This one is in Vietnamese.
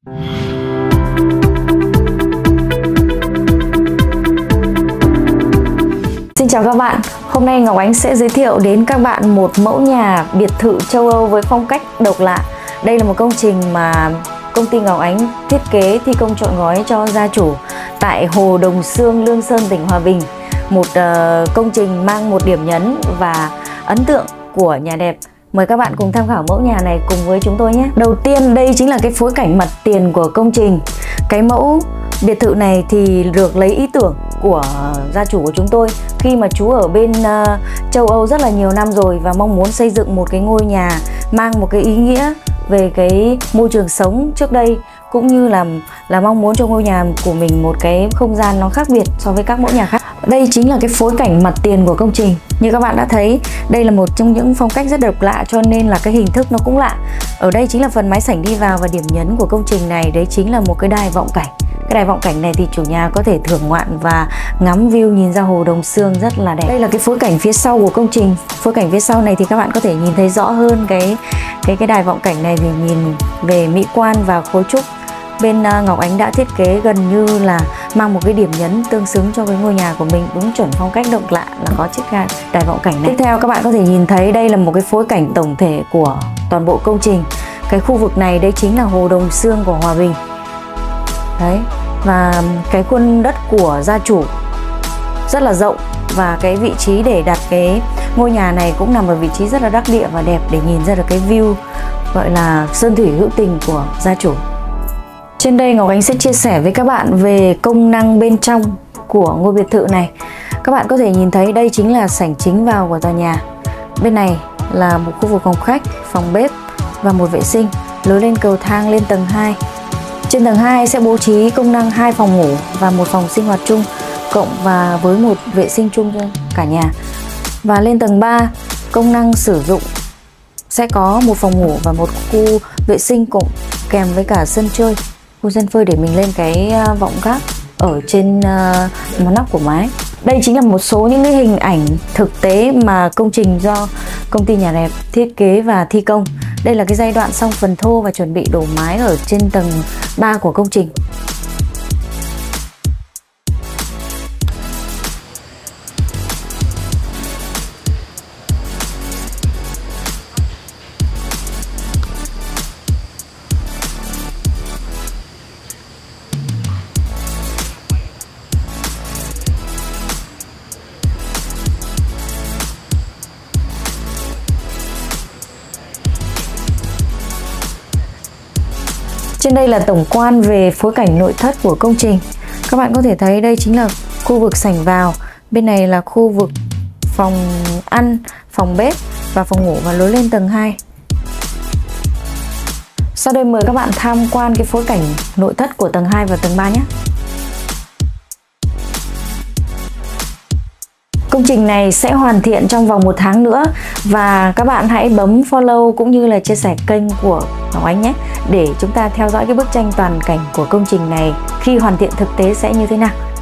Xin chào các bạn, hôm nay Ngọc Ánh sẽ giới thiệu đến các bạn một mẫu nhà biệt thự châu Âu với phong cách độc lạ. Đây là một công trình mà công ty Ngọc Ánh thiết kế thi công trọn gói cho gia chủ tại Hồ Đồng Xương, Lương Sơn, tỉnh Hòa Bình. Một công trình mang một điểm nhấn và ấn tượng của nhà đẹp. Mời các bạn cùng tham khảo mẫu nhà này cùng với chúng tôi nhé. Đầu tiên đây chính là cái phối cảnh mặt tiền của công trình. Cái mẫu biệt thự này thì được lấy ý tưởng của gia chủ của chúng tôi khi mà chú ở bên châu Âu rất là nhiều năm rồi và mong muốn xây dựng một cái ngôi nhà mang một cái ý nghĩa về cái môi trường sống trước đây, cũng như là mong muốn cho ngôi nhà của mình một cái không gian nó khác biệt so với các mẫu nhà khác. Đây chính là cái phối cảnh mặt tiền của công trình. Như các bạn đã thấy, đây là một trong những phong cách rất độc lạ cho nên là cái hình thức nó cũng lạ. Ở đây chính là phần mái sảnh đi vào và điểm nhấn của công trình này đấy chính là một cái đài vọng cảnh. Cái đài vọng cảnh này thì chủ nhà có thể thưởng ngoạn và ngắm view nhìn ra Hồ Đồng Xương rất là đẹp. Đây là cái phối cảnh phía sau của công trình. Phối cảnh phía sau này thì các bạn có thể nhìn thấy rõ hơn cái đài vọng cảnh này, thì nhìn về mỹ quan và khối trúc. Bên Ngọc Ánh đã thiết kế gần như là mang một cái điểm nhấn tương xứng cho cái ngôi nhà của mình, đúng chuẩn phong cách độc lạ là có chiếc đài vọng cảnh này. Tiếp theo các bạn có thể nhìn thấy đây là một cái phối cảnh tổng thể của toàn bộ công trình. Cái khu vực này đây chính là Hồ Đồng Xương của Hòa Bình. Đấy, và cái khuôn đất của gia chủ rất là rộng và cái vị trí để đặt cái ngôi nhà này cũng nằm ở vị trí rất là đắc địa và đẹp để nhìn ra được cái view gọi là sơn thủy hữu tình của gia chủ. Trên đây Ngọc Ánh sẽ chia sẻ với các bạn về công năng bên trong của ngôi biệt thự này. Các bạn có thể nhìn thấy đây chính là sảnh chính vào của tòa nhà. Bên này là một khu vực phòng khách, phòng bếp và một vệ sinh, lối lên cầu thang lên tầng 2. Trên tầng 2 sẽ bố trí công năng 2 phòng ngủ và một phòng sinh hoạt chung cộng và với một vệ sinh chung cho cả nhà. Và lên tầng 3 công năng sử dụng sẽ có một phòng ngủ và một khu vệ sinh cộng kèm với cả sân chơi, khu sân phơi để mình lên cái vọng gác ở trên nóc của mái. Đây chính là một số những cái hình ảnh thực tế mà công trình do công ty nhà đẹp thiết kế và thi công. Đây là cái giai đoạn xong phần thô và chuẩn bị đổ mái ở trên tầng 3 của công trình. Trên đây là tổng quan về phối cảnh nội thất của công trình. Các bạn có thể thấy đây chính là khu vực sảnh vào. Bên này là khu vực phòng ăn, phòng bếp và phòng ngủ và lối lên tầng 2. Sau đây mời các bạn tham quan cái phối cảnh nội thất của tầng 2 và tầng 3 nhé. Công trình này sẽ hoàn thiện trong vòng 1 tháng nữa và các bạn hãy bấm follow cũng như là chia sẻ kênh của Ngọc Ánh nhé, để chúng ta theo dõi cái bức tranh toàn cảnh của công trình này khi hoàn thiện thực tế sẽ như thế nào.